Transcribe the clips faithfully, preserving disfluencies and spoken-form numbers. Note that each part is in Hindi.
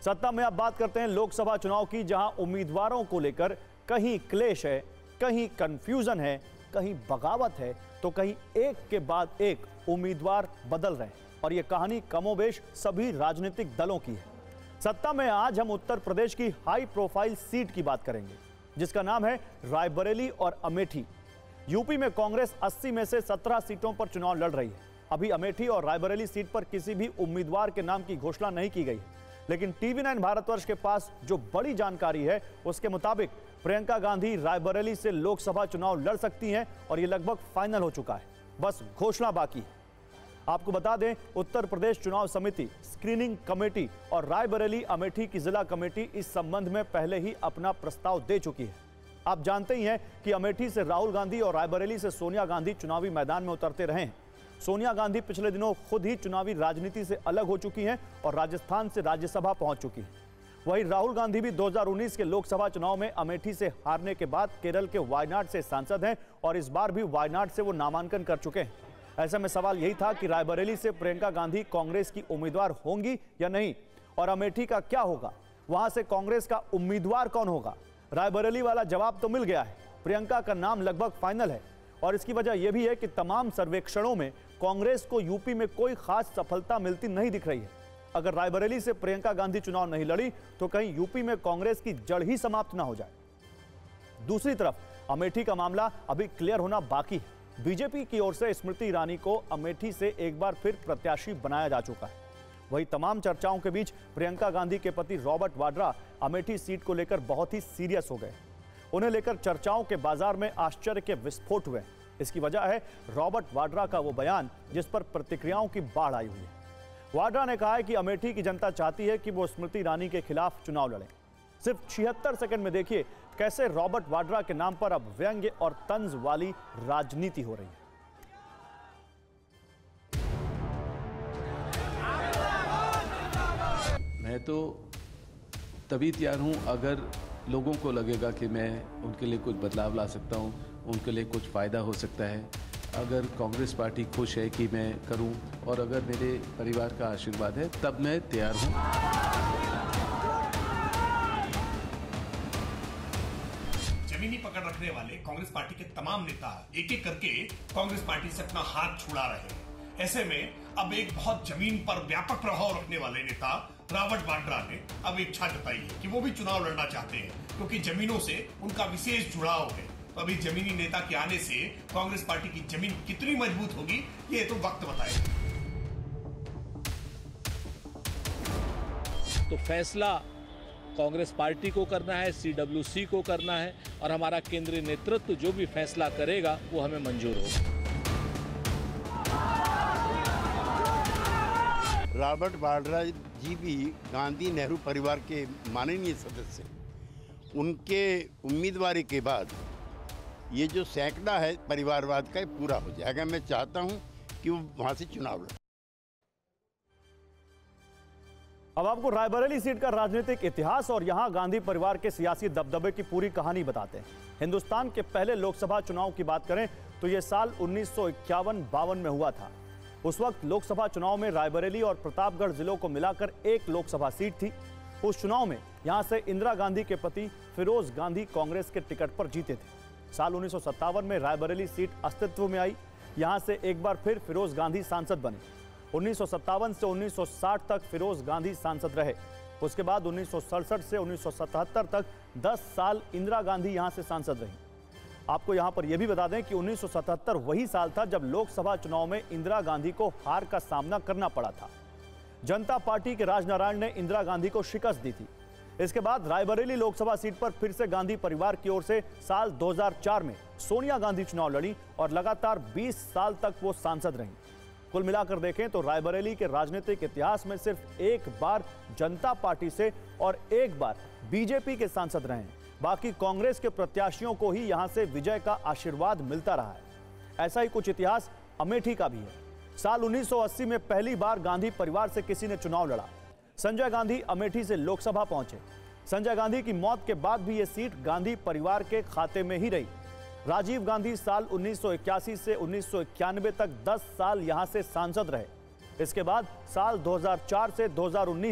सत्ता में अब बात करते हैं लोकसभा चुनाव की, जहां उम्मीदवारों को लेकर कहीं क्लेश है, कहीं कंफ्यूजन है, कहीं बगावत है, तो कहीं एक के बाद एक उम्मीदवार बदल रहे हैं। और यह कहानी कमोबेश सभी राजनीतिक दलों की है। सत्ता में आज हम उत्तर प्रदेश की हाई प्रोफाइल सीट की बात करेंगे, जिसका नाम है रायबरेली और अमेठी। यूपी में कांग्रेस अस्सी में से सत्रह सीटों पर चुनाव लड़ रही है। अभी अमेठी और रायबरेली सीट पर किसी भी उम्मीदवार के नाम की घोषणा नहीं की गई, लेकिन टीवी नाइन भारतवर्ष के पास जो बड़ी जानकारी है उसके मुताबिक प्रियंका गांधी रायबरेली से लोकसभा चुनाव लड़ सकती हैं और ये लगभग फाइनल हो चुका है, बस घोषणा बाकी है। आपको बता दें, उत्तर प्रदेश चुनाव समिति, स्क्रीनिंग कमेटी और रायबरेली अमेठी की जिला कमेटी इस संबंध में पहले ही अपना प्रस्ताव दे चुकी है। आप जानते ही हैं कि अमेठी से राहुल गांधी और रायबरेली से सोनिया गांधी चुनावी मैदान में उतरते रहे हैं। सोनिया गांधी पिछले दिनों खुद ही चुनावी राजनीति से अलग हो चुकी हैं और राजस्थान से राज्यसभा पहुंच चुकी हैं। वहीं राहुल गांधी भी दो हज़ार उन्नीस के लोकसभा चुनाव में अमेठी से हारने के बाद केरल के वायनाड से सांसद हैं और इस बार भी वायनाड से वो नामांकन कर चुके हैं। ऐसे में सवाल यही था कि रायबरेली से प्रियंका गांधी कांग्रेस की उम्मीदवार होंगी या नहीं, और अमेठी का क्या होगा, वहां से कांग्रेस का उम्मीदवार कौन होगा। रायबरेली वाला जवाब तो मिल गया है, प्रियंका का नाम लगभग फाइनल है। और इसकी वजह यह भी है कि तमाम सर्वेक्षणों में कांग्रेस को यूपी में कोई खास सफलता मिलती नहीं दिख रही है। अगर रायबरेली से प्रियंका गांधी चुनाव नहीं लड़ी तो कहीं यूपी में कांग्रेस की जड़ ही समाप्त ना हो जाए। दूसरी तरफ अमेठी का मामला अभी क्लियर होना बाकी है। बीजेपी की ओर से स्मृति ईरानी को अमेठी से एक बार फिर प्रत्याशी बनाया जा चुका है। वही तमाम चर्चाओं के बीच प्रियंका गांधी के पति रॉबर्ट वाड्रा अमेठी सीट को लेकर बहुत ही सीरियस हो गए। उन्हें लेकर चर्चाओं के बाजार में आश्चर्य के विस्फोट हुए। इसकी वजह है रॉबर्ट वाड्रा का वो बयान जिस पर प्रतिक्रियाओं की बाढ़ आई हुई है। वाड्रा ने कहा है कि अमेठी की जनता चाहती है कि वो स्मृति ईरानी के खिलाफ चुनाव लड़ें। सिर्फ छिहत्तर सेकंड में देखिए कैसे रॉबर्ट वाड्रा के नाम पर अब व्यंग्य और तंज वाली राजनीति हो रही है। मैं तो तभी तैयार हूं अगर लोगों को लगेगा कि मैं उनके लिए कुछ बदलाव ला सकता हूं, उनके लिए कुछ फ़ायदा हो सकता है। अगर कांग्रेस पार्टी खुश है कि मैं करूं और अगर मेरे परिवार का आशीर्वाद है, तब मैं तैयार हूं। जमीनी पकड़ रखने वाले कांग्रेस पार्टी के तमाम नेता एक एक करके कांग्रेस पार्टी से अपना हाथ छुड़ा रहे हैं। ऐसे में अब एक बहुत जमीन पर व्यापक प्रभाव रखने वाले नेता रॉबर्ट वाड्रा ने अब इच्छा जताई है कि वो भी चुनाव लड़ना चाहते हैं, क्योंकि जमीनों से उनका विशेष जुड़ाव है। तो अभी जमीनी नेता के आने से कांग्रेस पार्टी की जमीन कितनी मजबूत होगी, ये तो वक्त बताएगा। तो फैसला कांग्रेस पार्टी को करना है, सीडब्ल्यूसी को करना है, और हमारा केंद्रीय नेतृत्व जो भी फैसला करेगा वो हमें मंजूर होगा। रॉबर्ट वाड्रा जी भी गांधी नेहरू परिवार के माननीय सदस्य, उनके उम्मीदवारी के बाद ये जो सैकड़ा है परिवारवाद का पूरा हो जाएगा। मैं चाहता हूं कि वो वहां से चुनाव लड़े। अब आपको रायबरेली सीट का राजनीतिक इतिहास और यहां गांधी परिवार के सियासी दबदबे की पूरी कहानी बताते हैं। हिंदुस्तान के पहले लोकसभा चुनाव की बात करें तो यह साल उन्नीस सौ इक्यावन बावन में हुआ था। उस वक्त लोकसभा चुनाव में रायबरेली और प्रतापगढ़ जिलों को मिलाकर एक लोकसभा सीट थी। उस चुनाव में यहां से इंदिरा गांधी के पति फिरोज गांधी कांग्रेस के टिकट पर जीते थे। साल उन्नीस सौ सत्तावन में रायबरेली सीट अस्तित्व में आई। यहां से एक बार फिर फिरोज गांधी सांसद बने। उन्नीस सौ सत्तावन से उन्नीस सौ साठ तक फिरोज गांधी सांसद रहे। उसके बाद उन्नीस सौ सड़सठ से उन्नीस सौ सतहत्तर तक दस साल इंदिरा गांधी यहां से सांसद रही। आपको यहां पर यह भी बता दें कि उन्नीस सौ सतहत्तर वही साल था जब लोकसभा चुनाव में इंदिरा गांधी को हार का सामना करना पड़ा था। जनता पार्टी के राजनारायण ने इंदिरा गांधी को शिकस्त दी थी। इसके बाद रायबरेली लोकसभा सीट पर फिर से गांधी परिवार की ओर से साल दो हज़ार चार में सोनिया गांधी चुनाव लड़ी और लगातार बीस साल तक वो सांसद रहीं। कुल मिलाकर देखें तो रायबरेली के राजनीतिक इतिहास में सिर्फ एक बार जनता पार्टी से और एक बार बीजेपी के सांसद रहे हैं। बाकी कांग्रेस के प्रत्याशियों को ही यहां से विजय का आशीर्वाद मिलता रहा है। ऐसा ही कुछ इतिहास अमेठी का भी है। साल उन्नीस सौ अस्सी में पहली बार गांधी परिवार से किसी ने चुनाव लड़ा। संजय गांधी अमेठी से लोकसभा पहुंचे। संजय गांधी की मौत के बाद भी यह सीट गांधी परिवार के खाते में ही रही। राजीव गांधी साल उन्नीस सौ इक्यासी से उन्नीस सौ इक्यानवे तक दस साल यहां से सांसद रहे। इसके बाद साल दो हज़ार चार से दो हज़ार उन्नीस तक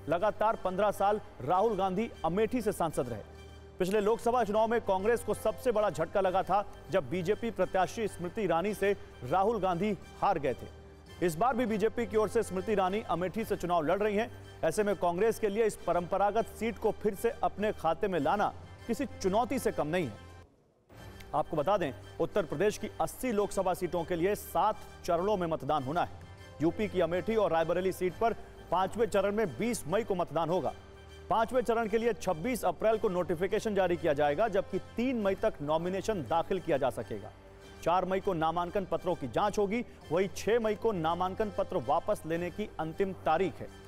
लगातार पंद्रह साल राहुल गांधी अमेठी से सांसद रहे। पिछले लोकसभा चुनाव में कांग्रेस को सबसे बड़ा झटका लगा था जब बीजेपी प्रत्याशी स्मृति ईरानी से राहुल गांधी हार गए थे। इस बार भी बीजेपी की ओर से स्मृति ईरानी अमेठी से चुनाव लड़ रही हैं। ऐसे में कांग्रेस के लिए इस परंपरागत सीट को फिर से अपने खाते में लाना किसी चुनौती से कम नहीं है। आपको बता दें, उत्तर प्रदेश की अस्सी लोकसभा सीटों के लिए सात चरणों में मतदान होना है। यूपी की अमेठी और रायबरेली सीट पर पांचवें चरण में बीस मई को मतदान होगा। पांचवें चरण के लिए छब्बीस अप्रैल को नोटिफिकेशन जारी किया जाएगा, जबकि तीन मई तक नॉमिनेशन दाखिल किया जा सकेगा। चार मई को नामांकन पत्रों की जांच होगी, वहीं छह मई को नामांकन पत्र वापस लेने की अंतिम तारीख है।